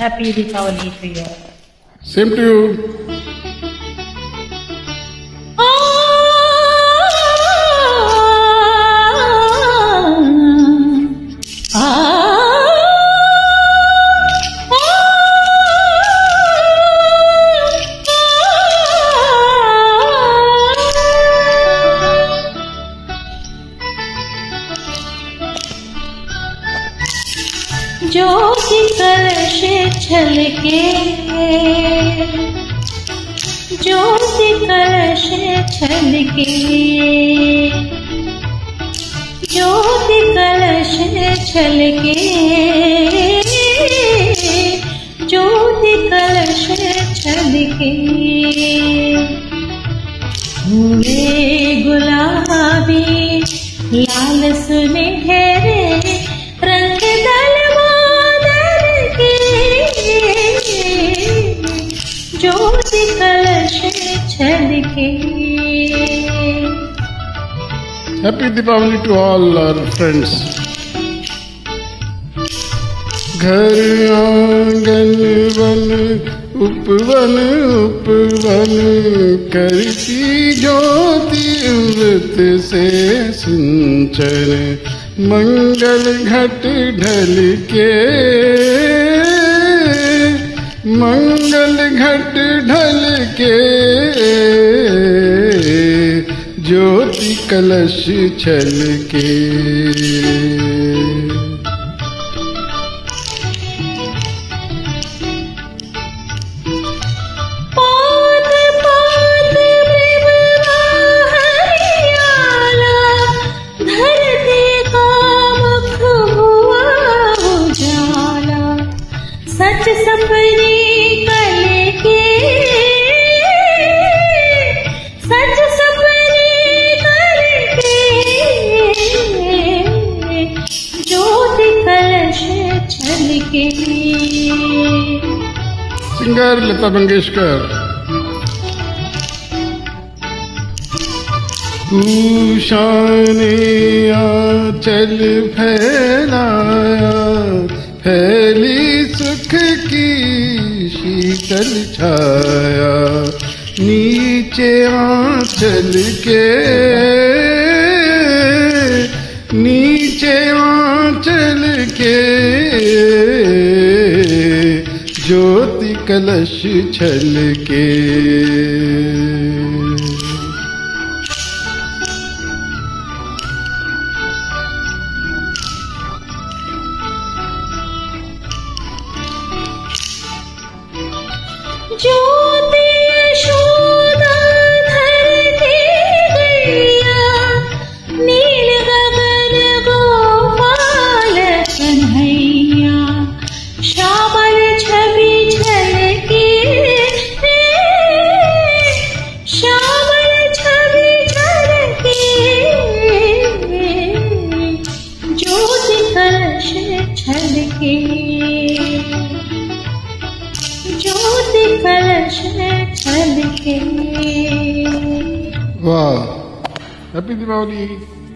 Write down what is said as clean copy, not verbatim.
Happy Deepavali to you. Same to you. ज्योति कलश छलके, ज्योति कलश छलके, ज्योति कलश छलके, ज्योति कलश छलके। हुए गुलाबी लाल सुनहरे रंग ज्योति कलश छलके। Happy Deepavali to all our friends. घर आंगन वन उपवन उपवन करती ज्योति अमृत से सिंचन मंगल घट ढल के, मंगल घट ढल के ज्योति कलश छलके। सच सपने कल के, सच सपने कल के ज्योति कलश छलके। सिंगर लता मंगेशकर। उषा ने आंचल फैलाया, फैली सुख की शीतल छाया, नीचे आंचल के, नीचे आंचल के ज्योति कलश छलके। ज्योति यशोदा धरती गैया, नील गगन गोपाल कन्हैया, श्यामल छवि झलके, श्यामल छवि झलके ज्योति कलश छलके, ज्योति कलश छलके। वाह, हैप्पी दीपावली।